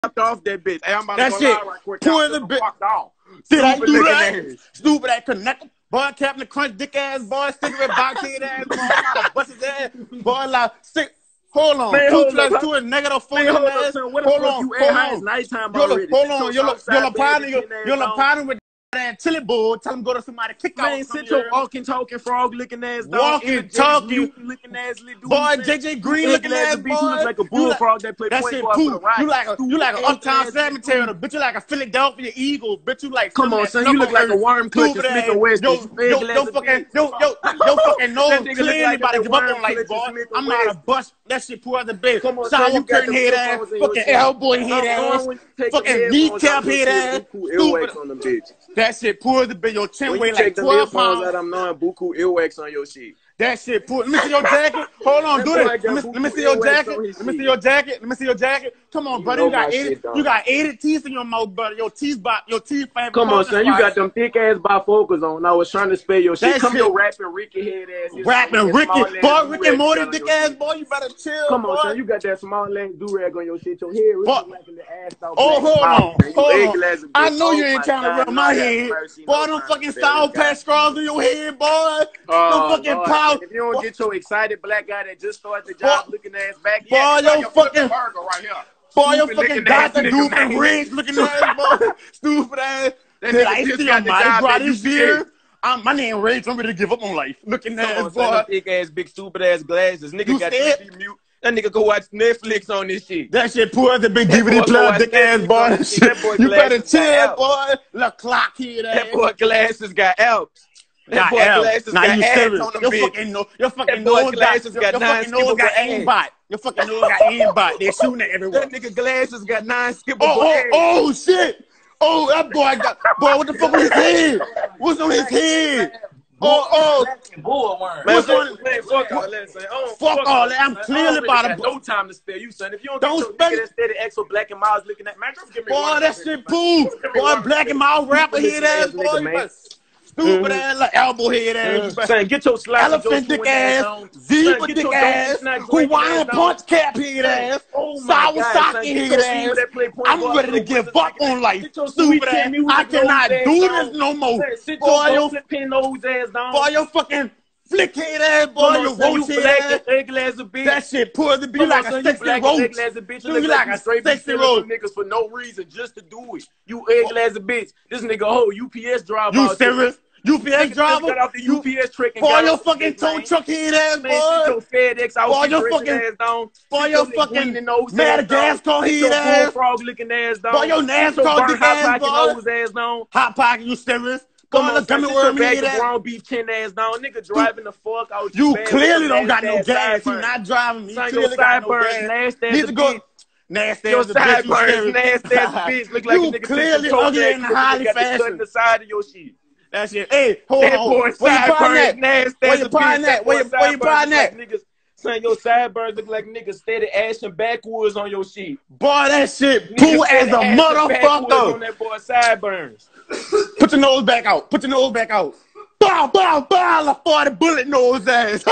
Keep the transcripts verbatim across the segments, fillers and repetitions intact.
off that bitch. Hey, I'm about that to go shit. live right quick. Pour the bitch. Did I do that? Stupid ass connector. Boy, Captain Crunch, dick ass boy, cigarette box head ass boy, I'm about to bust his ass. Boy, like, sick. Hold on. Man, two hold plus up. two is negative four. Man, hold up, ass. son. What Hold the fuck on. you Hold at? How it's on. nighttime You're already. hold on. You're you're partner. You're you're on. partner with that chili bull. Tell him go to somebody kick out. Man, sit your walking, talking, frog looking ass down. Walking, talking, looking ass little dude. boy, J J Green looking ass boy. You look like a bullfrog that play that point shit guard for the cool. Rockets. You like a you like an uptown cemetery. dude. Bitch, you like a Philadelphia Eagle. Bitch, you like Come on, son. You look like a worm clutching Smith and Wesson. Yo, yo, yo, fucking, yo, yo, yo, fucking nose clearly about to give up on life, boy. I'm not a bust. That shit poor as a bitch. Come on, Shower curtain head ass, fucking elbow head ass, fucking kneecap head ass. Stupid. That shit poor as a bitch. Your chin weigh like twelve pounds. I'm knowing buku earwax on your shit. That shit poor. Let me see your jacket. Hold on, do this. Let me, let me see your jacket. Let me see your jacket. Let me see your jacket. Come on, brother. You got eighty. You got eighty teeth in your mouth, brother. Your teeth, your teeth. Come on, son. You got them thick ass bifocals on. I was trying to spell your shit. Come your rapping Ricky head ass. Rapping Ricky, boy, Ricky and Morty, dick ass boy. You better chill. Come on, son. You got that small length do rag on your shit. Your hair really like the ass off. Oh, hold on, hold on. I know you ain't trying to rub my head. Boy, them fucking sour patch straws in your head, boy. No fucking power. If you don't get your excited black guy that just started the job boy, looking ass back. Boy, yeah, your fucking burger right here. Boy, your fucking Doctor Doofus Riggs looking ass, boy. Stupid ass. That nigga I see on my bro this year. I'm, my name Riggs. I'm ready to give up on life. Looking ass, boy. Big ass, big stupid ass glasses. Nigga got to be mute. That nigga go watch Netflix on this shit. That shit poor as a big D V D player, dick ass boy. You better chill, boy. Look clock here. That boy glasses got Alps. That boy glasses got ass on them. Your fucking nose, your fucking nose glasses got nine nose got aimbot. Your fucking nose got aimbot. They're shooting at everyone. That nigga glasses got nine skippable. Oh, oh, oh shit! Oh, that boy got boy. What the fuck on his head? What's on his head? Oh, oh, bullworm. What's on? Man, fuck all that, son. Oh, fuck, fuck all that. I'm clearly about to. No time to spare you, son. If you don't, don't get your that steady X or Black and Miles looking at man, just give me boy, one. that shit poo. Boy, Black and Miles rapper head ass boy. Stupid mm-hmm. ass, like elbow head ass. Mm-hmm. Son, get your slap elephant dick ass, zebra dick ass, Hawaiian punch cap head ass, oh sour socket head ass. I'm ready to give up on life. Stupid ass. I cannot do this no more. Boy, your flipping nose ass down. Boy, your fucking flick head ass, boy, your roach head ass. That shit poor to be like a sexy roach. You like a sexy roach. Niggas for no reason, just to do it. You egg ass a bitch. This nigga whole U P S driver. You serious? U P S driver? Got off the U P S trick and boy, your fucking tow truck head ass, boy. Your FedEx out. Boy, your fucking ass down. Boy, your fucking Madagascar head ass. Frog looking ass down. Boy, your NASCAR dick ass, boy. Nose ass down. Hot pocket, you serious? Come on, gummy worm head ass. Ground beef chin ass down. Nigga driving the fuck out. You clearly don't got no gas. You not driving. You clearly got no gas. Need to go. Nasty your as a bitch. Nasty as a bitch. Look like you a nigga clearly ugly in highly fashion. The side of your shit. That shit. Hey, hold that on. Boy, where you prying that? Nasty where you prying that? Where you, where you prying that? Like niggas, son, your sideburns look like niggas steady ashing backwoods on your shit. Boy, that shit poo as a motherfucker. On that boy sideburns. Put your nose back out. Put your nose back out. Bow, bow, bow, a forty bullet nose ass.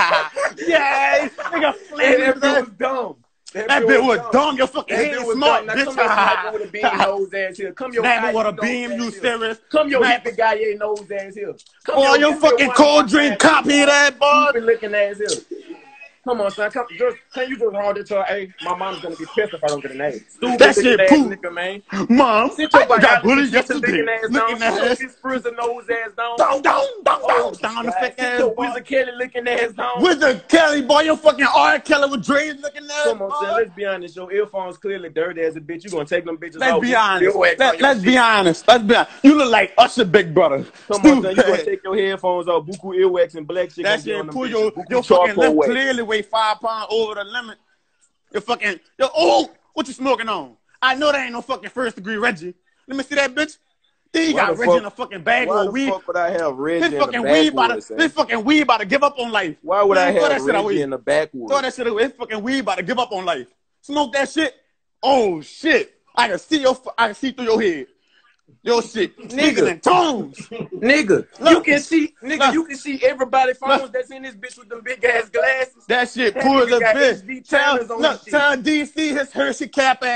Yeah, nigga flaming. That was dumb. That, that bitch was dumb. dumb. Your fucking head is smart, bitch. Come with a beam nose ass here. Come your guy with a beam, you serious? Come your hippie guy, your nose ass here. Come boy, your, your fucking cold drink cop head ass, boy. Looking ass here. Come on, son. Come, just, can you just hold it to her? Hey, my mom's gonna be pissed if I don't get a name. Stupid that shit poop. Nigga, man. Mom, sit your I got bullied yesterday. Looking ass. This frizzy nose ass down. Down, down, down, down. Down the fake ass. Your Wizard Kelly looking ass down. Wizard Kelly, boy. Your fucking R. Kelly with dreads looking ass. Come on, son. Let's be honest. Your earphones clearly dirty as a bitch. You gonna take them bitches let's off. Be honest. Let, let's be honest. Let's be honest. You look like Usher Big Brother. Come on, son. You gonna take your headphones off. Buku earwax and black shit. That shit pull your, your fucking lip clearly weigh five pounds over the limit. You're fucking, yo, oh, what you smoking on? I know that ain't no fucking first degree Reggie. Let me see that bitch. Then you got Reggie in a fucking bag of weed. Why the fuck would I have Reggie this fucking weed about to, This fucking weed about to give up on life. Why would Man, I have Reggie in the backwoods? Throw that shit away. This fucking weed about to give up on life. Smoke that shit. Oh shit. I can see your, I can see through your head. Your shit, nigga, and tones, nigga. Look, you can see, nigga. Look, you can see everybody phones look, that's in this bitch with them big ass glasses. That shit poor as a bitch. Tell, look, tell D C his Hershey cap ass.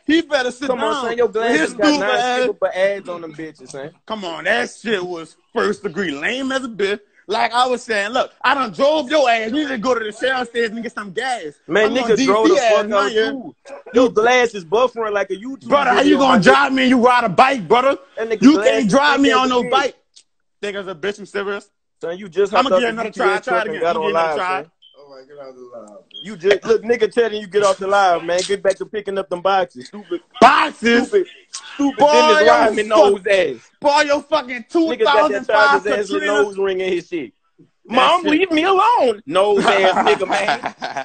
He better sit Come down. on, son. Your glasses got nine skipper ads on them bitches, son. Come on, that shit was first degree lame as a bitch. Like I was saying, look, I done drove your ass. You need to go to the Shell station and get some gas. Man, nigga drove the fuck out too. Your glass is buffering like a YouTube brother. How you gonna drive me and you ride a bike, brother? You can't drive me on no bike. Think as a bitch, I'm serious. Son, you just I'm gonna give you another try. Try it again. Got on live, try. Oh my, get out the live. You just look, nigga, telling you get off the live, man. Get back to picking up them boxes, stupid boxes, stupid, stupid. Dennis Rodman nose ass. Boy, your fucking two thousand five Katrina nose ring in his shit. Mom, leave me alone. Nose ass nigga, man.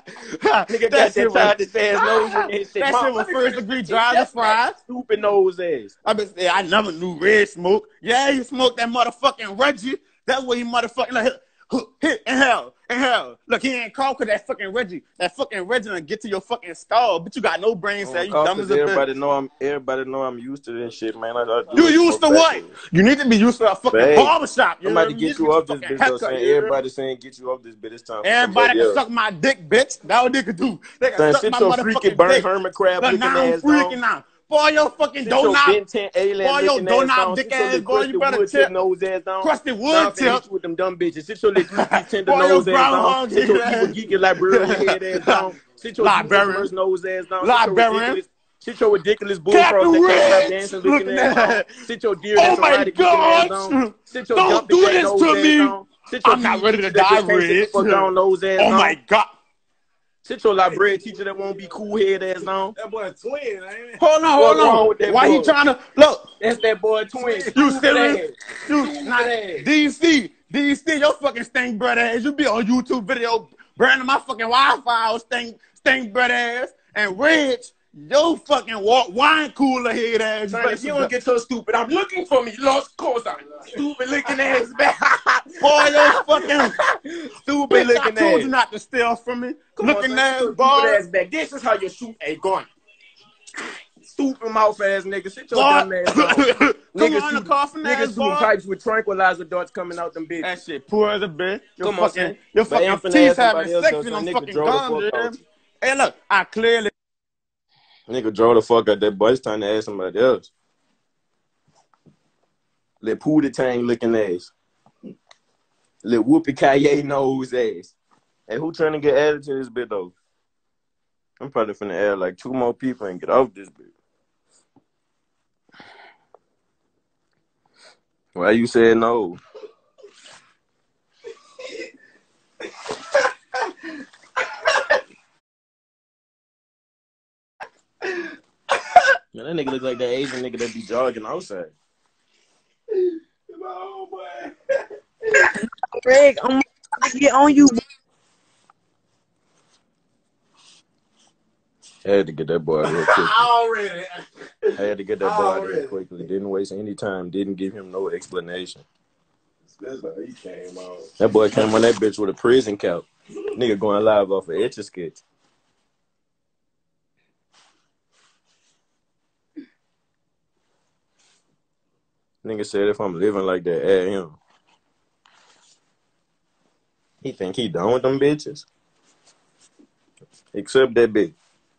Nigga got that childish ass nose ring in his shit. That shit was first degree driver fries. Stupid nose ass. I been saying I never knew Red smoke. Yeah, he smoked that motherfucking Reggie. That's what he motherfucking like. Hit in hell, in hell. Look, he ain't called cause that fucking Reggie, that fucking Reggie gonna get to your fucking skull, but you got no brain cell. You dumb as a bitch. Everybody know I'm. Everybody know I'm used to this shit, man. I, I you used to what? You need to be used to a fucking hey, barbershop. Somebody get you off this bitch. Though, saying, everybody saying get you off this bitch. It's time. Everybody can suck my dick, bitch. That's what they could do. They can suck my motherfucking dick. Burn hermit crab looking ass freaking now. Boy, your fucking donut. Boy, your donut dick ass. Boy, you better tip. Nose ass down. Crusty wood tip. With them dumb bitches. Sit your little tender nose ass down. Sit your evil geeky librarian head ass down. Sit your librarian nose ass down. Librarian. Sit your ridiculous bullfrog that can't stop dancing looking ass. Sit your deer that's already kicking ass down. Sit your don't do this to me. I'm not ready to die, Red. Oh my God. Sit your librarian teacher that won't be cool head ass down. That boy twin, ain't it? Hold on, hold on. With that Why boy? He trying to look? That's that boy twin. You serious? You not D C, D C, your fucking stink bread ass. You be on YouTube video burning my fucking Wi-Fi, stink stink bread ass, and Rich, your fucking wine cooler head ass. Son, if you don't get so stupid, I'm looking for me. Lost course, I'm stupid looking ass back. Boy, your fucking stupid looking ass. I told you not to steal from me. Come looking on, ass, boy. Ass back. This is how you shoot a gun. Stupid mouth ass nigga. Sit your dumb ass down. Niggas shoot, niggas shooting pipes with tranquilizer darts coming out them bitches. That shit poor as a bitch. Your Come fucking, on, your fucking teeth having sex in them fucking guns. Hey, look, I clearly. Nigga draw the fuck out that boy. It's time to ask somebody else. Let Pootie Tang looking ass. Let Whoopi Kaye nose ass. Hey, who trying to get added to this bit though? I'm probably finna add like two more people and get off this bit. Why you said no? Man, that nigga look like that Asian nigga that be jogging outside. Oh, boy. Greg, I'm gonna get on you. I had to get that boy real quick. Already. I had to get that boy out real quickly. Didn't waste any time. Didn't give him no explanation. That's how he came on. That boy came on that bitch with a prison cap. Nigga going live off of Etch a Sketch. Nigga said if I'm living like that, add him. He think he done with them bitches. Except that bitch.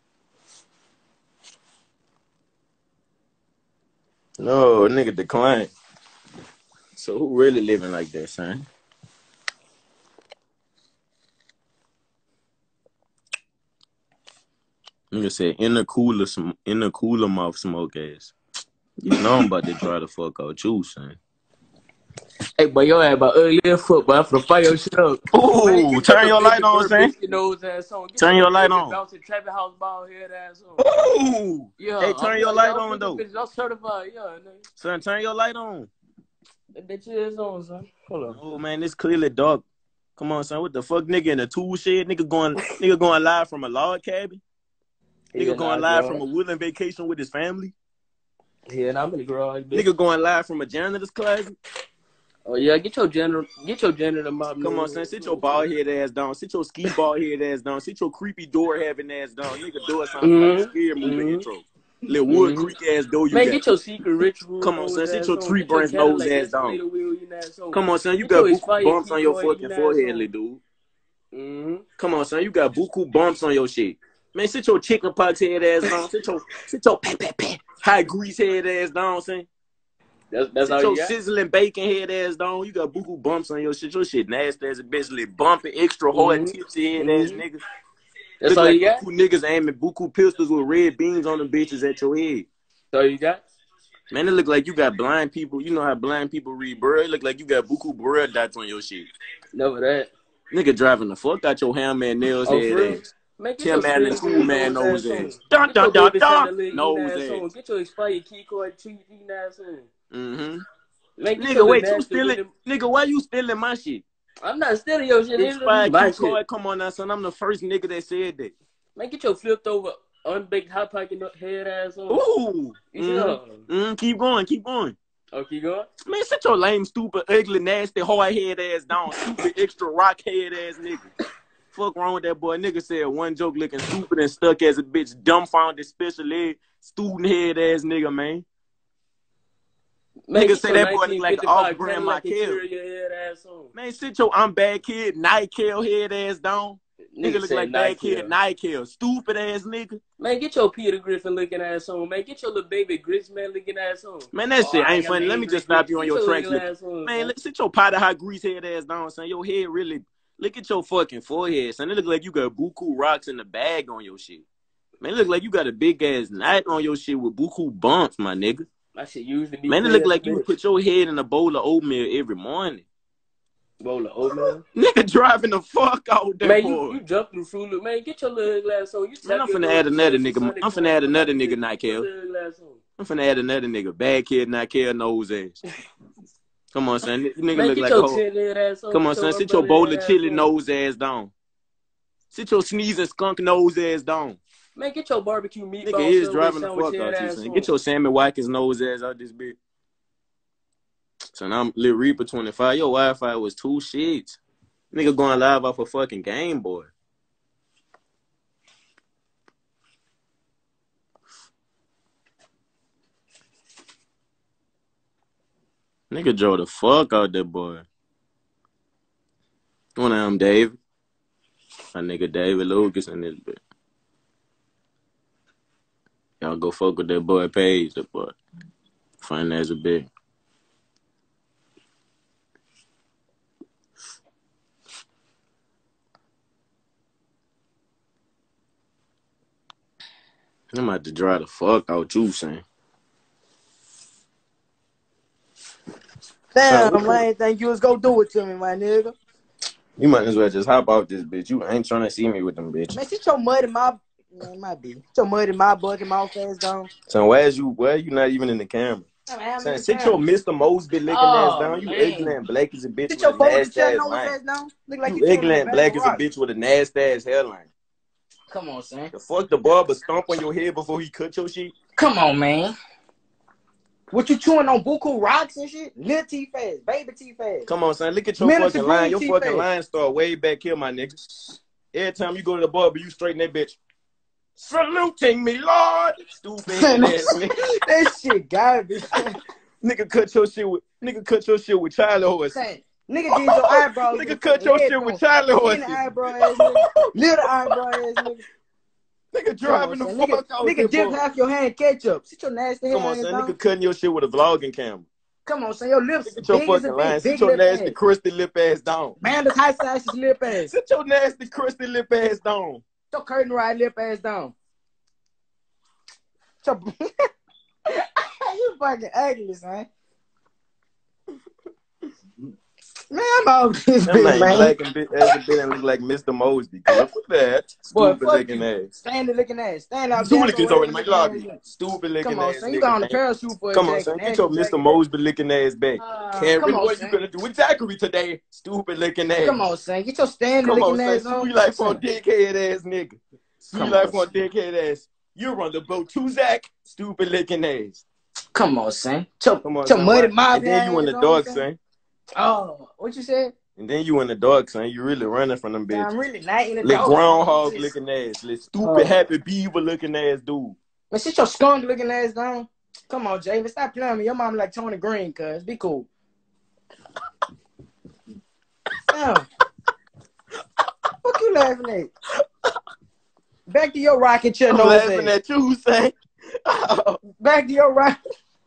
No, nigga declined. So who really living like that, son? Nigga said in the cooler, in the cooler mouth smoke ass. You know I'm about to try to fuck out you, son. Hey, boy, your ass about ugly as fuck, boy. I'm finna fire your shit up. Ooh, man, turn your light on, son. Turn your light on. Bouncing Trapping House ball head ass on. Ooh. Yeah. Hey, turn your light on, though. I'm certified, yeah. Nigga. Son, turn your light on. That bitch is on, son. Hold on. Oh, man, it's clearly dark. Come on, son. What the fuck, nigga, in a tool shed? Nigga going, nigga going live from a log cabin? Nigga yeah, going live from a woodland vacation with his family? Yeah, and I'm in the garage, bitch. Nigga going live from a janitor's closet? Oh yeah, get your janitor, get your janitor mob. Come on, son, sit your bald head ass down. Sit your ski bald head ass down. Sit your creepy door having ass down. Nigga, do it something mm-hmm. like a scary movie mm-hmm. intro. Little wood mm-hmm. creek ass door you Man, got. get your secret ritual. Come on, son, sit your tree branch nose ass down. Come on, son, you got buku bumps on your fucking forehead, little dude. Mm-hmm. Come on, son, you got buku bumps on your shit. Man, sit your chicken pox head ass down. Sit your, sit your pat, pat, pat, high grease head ass down, saying. That's, that's sit all your you got? sizzling bacon head ass down. You got buku bumps on your shit. Your shit nasty as a bitch. Like bumping, extra hard, Mm-hmm. tipsy head Mm-hmm. ass nigga. That's Look all like you got? buku niggas aiming buku pistols with red beans on the bitches at your head. That's all you got? Man, it look like you got blind people. You know how blind people read bird? It look like you got buku bird dots on your shit. Never that. Nigga driving the fuck out your hammer nails Oh, head for real? ass. Man, get Tim your man and spin school green man nose nose ass ass. on. Dun Get dun your dun baby dun. Santa Lee Nose ass on. ass. Get your expired key card cheese eating ass on. Mm-hmm. Man, get Nigga, your wait, you nasty stealing? with Nigga, why you stealing my shit? I'm not stealing your shit. This is Expired my key shit. card, come on now, son. I'm the first nigga that said that. Man, get your flipped over, unbaked hot pocket head ass on. Ooh. You see that? Mm-hmm. Mm, keep going, keep going. Oh, keep going? Man, sit your lame, stupid, ugly, nasty, hard head ass down. Stupid, extra rock head ass nigga. Fuck wrong with that boy. Nigga said one joke looking stupid and stuck as a bitch. Dumbfounded, special ed, student head ass nigga, man. Man, Nigga say that boy look like off brand Michael. On. Man, sit your I'm bad kid, Nike head ass down. Nigga, Nigga look like bad kid, Nike. Stupid ass nigga. Man, get your Peter Griffin looking ass on. Man, get your little baby Grits man looking ass on. Man, that oh, shit I ain't funny. Let me just stop you on your track. On, man, look, sit your pot of hot grease head ass down, son. Your head really, look at your fucking forehead, son. It look like you got buku rocks in the bag on your shit. Man, it look like you got a big ass knot on your shit with buku bumps, my nigga. My shit usually be man, it look like you would put your head in a bowl of oatmeal every morning. Bowl of oatmeal? Nigga driving the fuck out there, man, boy. You, you jump through Fruit Loop. Man, get your little glass on. You man, I'm finna add another nigga. I'm finna add another nigga, Nike. I'm finna add another nigga. Bad kid, Nike, nose ass. Come on, son. This nigga man, look get like your a whole... Come on, son. Sit your bowl of chili nose ass down. Sit your sneezing skunk nose ass down. Man, get your barbecue meatball. Nigga is driving the fuck out you, son. Get your Sammy Watkins nose ass out this bitch. Son, I'm Lil Reaper twenty-five. Your Wi-Fi was two shits. Nigga going live off a fucking Game Boy. Nigga drove the fuck out that boy. One of them, David. My nigga David Lucas in this bitch. Y'all go fuck with that boy Page, that boy. Fine as a bitch. I'm about to dry the fuck out you, son. Damn, uh, I ain't think you was gonna do it to me, my nigga. You might as well just hop off this bitch. You ain't trying to see me with them bitches. Man, sit your mud in my... Man, my bitch. Sit your mud in my bucket, mouth ass down. Son, why is you, why you not even in the camera? Son, sit camera. Your Mister Mosby looking oh, ass down. You ugly and black as a bitch sit with a nasty ass line. Down. Look like you ugly and black as a bitch with a nasty ass hairline. Come on, son. The fuck the barber stomp on your head before he cut your shit? Come on, man. What you chewing on buku rocks and shit? Little teeth ass, baby teeth ass. Come on, son. Look at your Minute fucking line. Your fucking ass. Line start way back here, my nigga. Every time you go to the barber, you straighten that bitch. Saluting me, Lord. Stupid ass nigga. That shit garbage. Nigga cut your shit with nigga cut your shit with child horse. Nigga did your eyebrows. Nigga cut your shit with child horse. Little eyebrow ass nigga. Little eyebrow ass nigga. Nigga driving the fuck nigga, out Nigga dip half your hand ketchup. Sit your nasty Come on, son. Nigga cutting your shit with a vlogging camera. Come on, son. Your lips Sit your fucking line. Sit your nasty ass. crusty lip ass down. Man, this high size lip ass. Sit your nasty crusty lip ass down. Your curtain ride lip ass down. Your... you fucking ugly, son. Man, I'm out this that bitch, man. man. Black and bit as a bit and look like Mister Mosby. Look at that. Stupid Boy, looking you. ass. Stand looking ass. Stand out. Stupid looking over in my lobby. Stupid looking come on, ass. Son, you got on the parachute for Come on, son. Get your Mister Mosby looking ass back. Uh, Karen, on, what son. you gonna do with Zachary today? Stupid looking ass. Come on, son. Get your standing looking on, ass son. on. Sweet life on dickhead ass nigga. Sweet life on dickhead ass. You run the boat to Zach. Stupid looking ass. Come on, son. Your, Come on, your son. muddy mouth. And then you in the dark, son. Oh, what you said? And then you in the dark, son. You really running from them bitches. I'm really not in the dark. dark. Groundhog looking ass. Little stupid oh. happy beaver looking ass dude. Man, sit your skunk looking ass down. Come on, Jay. Stop playing with me. Your mom like Tony Green, cuz. Be cool. Damn. What you laughing at? Back to your rocking chair I'm nose laughing ass. at you, say. Back to your rock.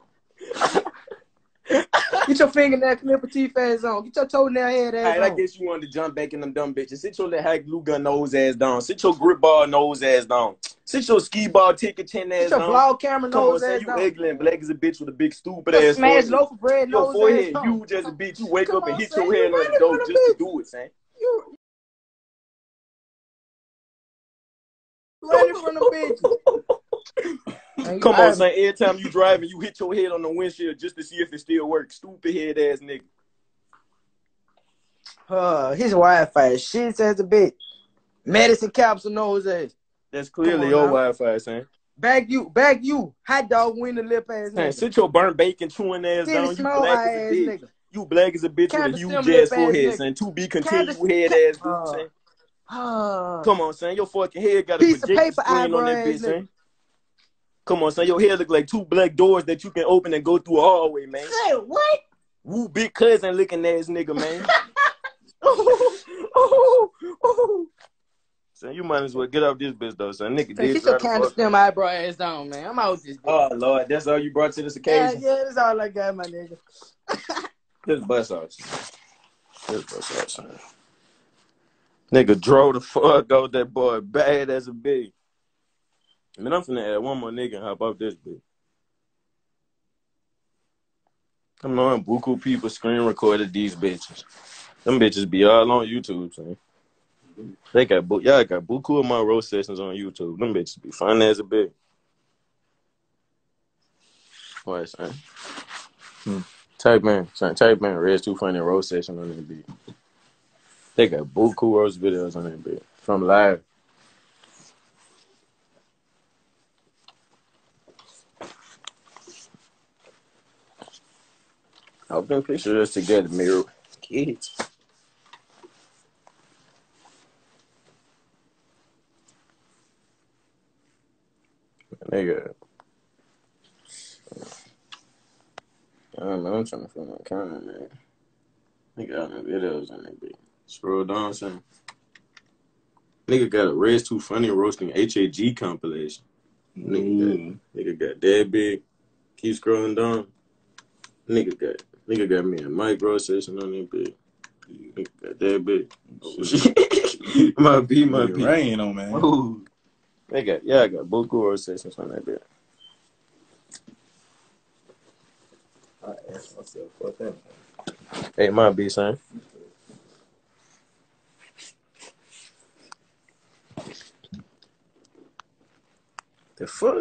Get your fingernail clipper teeth ass on. Get your toenail head ass Alright, I on. guess you wanted to jump back in them dumb bitches. Sit your little hack glue gun nose ass down. Sit your grip ball nose ass down. Sit your skee ball ticket chin ass Get your down. vlog camera Come on, nose say ass you down. ugly and black as a bitch with a big stupid Your ass smashed forehead. loaf of bread Your nose ass forehead on. huge as a bitch. You wake Come up and on, hit son. your head You on the running door from the just to bitch. do it, son. You running from the bitches. Come on, son. Every time you driving, you hit your head on the windshield just to see if it still works. Stupid head ass nigga. Uh, his Wi-Fi shit as a bitch. Medicine capsule nose ass. That's clearly on your now. Wi-Fi, son. Back you, back you. Hot dog winner lip ass Son, nigga. sit your burnt bacon chewing ass Silly down. You small black eye as a ass bitch. nigga. You black as a bitch with a Candace huge Stem ass lip ass forehead, nigga. son. To be Candace- continued head ass dude, Uh, son. Uh, Come on, son. Your fucking head got a piece of projector paper screen eyebrow on that ass bitch, nigga. son. Come on, son. Your hair look like two black doors that you can open and go through a hallway, man. Say what? Woo, big cousin looking ass nigga, man. oh, oh, oh. Son, you might as well get off this bitch, though, son. Nigga Say, did get your try to Candace fuck. Stem eyebrow ass down, man. I'm out this bitch. Oh, Lord. That's all you brought to this Yeah, occasion? yeah, that's all I got, my nigga. Just bust out. Just bust out, son. Nigga drove the fuck out that boy bad as a bitch. Man, I'm finna add one more nigga and hop off this bitch. Come on, buku people screen recorded these bitches. Them bitches be all on YouTube, son. They got bu- y'all got buku of my roast sessions on YouTube. Them bitches be fun as a bitch. What, son? Hmm. Type man, son. Type man. Red's too funny roast session on that beat. They got buku roast videos on that bitch from live. I've been picturing us together, mirror kids. Nigga. I don't know, I'm trying to find my camera, man. Nigga got no videos on that bitch. Scroll down, son. Nigga got a Red's Too Funny roasting H A G compilation. Nigga got, nigga got that big. Keep scrolling down. Nigga got nigga got me a mic roast session on that bitch. Nigga got that big. Oh shit. My B, my B. Rain on, man. Ooh. They got yeah, I got Boku roast sessions on that bitch. I asked myself, fuck that. Hey, my B, son. The fuck?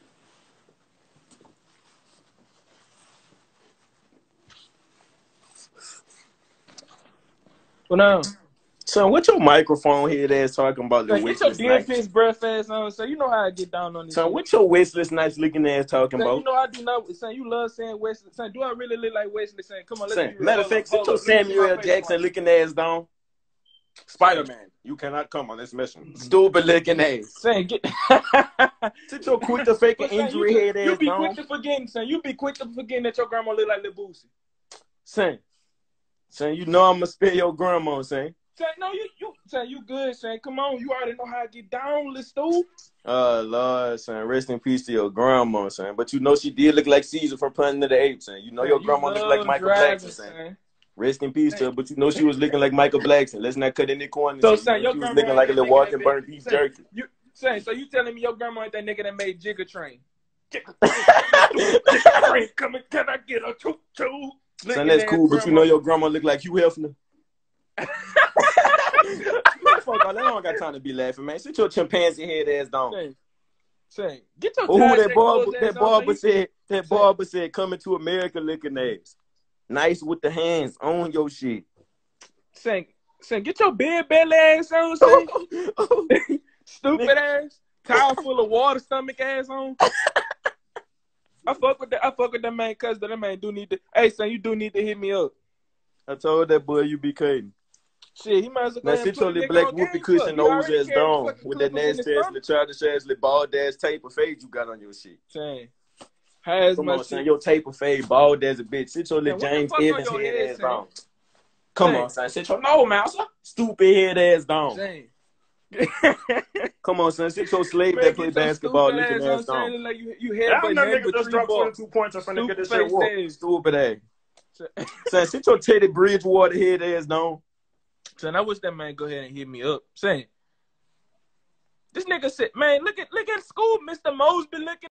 Well, now, Son, what your microphone head ass talking about? The like, get your Westless deer nice. fish breath ass on. So you know how I get down on this. Son, shit. what your Westless nice looking ass talking Son, about? you know I do not. Son, you love saying Wesley. Son, do I really look like Wesley? Son, come on, let's Son, be real. matter of Hold fact, up, sit hold your up. Let me see Samuel my L. face Jackson on. looking ass down. Spider-Man, you cannot come on this mission. Stupid looking ass. Son, get. Sit your quick to fake an But, son, injury you, head you ass be down. quick to forgetting, son. You be quick to forgetting that your grandma look like Lil Boosie. Son, son, you know I'm gonna spare your grandma, son. Son, no, you, you, son, you good, son. Come on, you already know how I get down, little stool. Oh, Lord, son. Rest in peace to your grandma, son. But you know she did look like Caesar from Planet of the Apes, son. You know Son, your you grandma looked like love Michael driving, Blackson, son. son. Rest in peace to her, but you know she was looking like Michael Blackson. Let's not cut any corners. So, You son, know your she was grandma looking ain't like a that little nigga that walking made, burnt beef son, jerky. you, son, so you telling me your grandma ain't that nigga that made Jigga Train? Jigga Train coming, can I get a choo choo? Son, that's cool, but you know your grandma look like Hugh Hefner. Man, fuck all that. I don't got time to be laughing, man. Sit your chimpanzee head ass down. Say, say, get your Oh, tie that check barber, clothes that ass on, barber son. said, that barber said, coming to America looking ass. Nice with the hands on your shit. Say, say, get your big belly ass on, say. Stupid Nigga. ass, towel full of water, stomach ass on. I fuck with that. I fuck with that man, cause that man do need to. Hey, son, you do need to hit me up. I told that boy you be cutting. Shit, he might as well go Now ahead and sit put your a little nigga black on whoopee game cushion for. You nose already ass carry down fucking with that clippers in his nasty ass, stomach. little childish ass, little bald ass tape of fade you got on your shit. Saying, has Come my on, shit. son, your tape of fade bald as a bitch. Sit your little Man, what the James fuck on Evans your head head, ass son? down. Come Say. on, son, sit your no mouse, stupid head ass down. Saying, Come on, son. Sit your slave Man, that play get your basketball stupid looking ass ass on, on. saying like you, you Damn, headbutt that nothing nigga but just three dropped balls. twenty-two points. I'm finna get this shit Stupid whooped. face ass. Stupid ass. Son, sit your Teddy Bridgewater head ass down. Son, I wish that man go ahead and hit me up. Saying, this nigga said, man, look at look at school, Mister Mosby looking.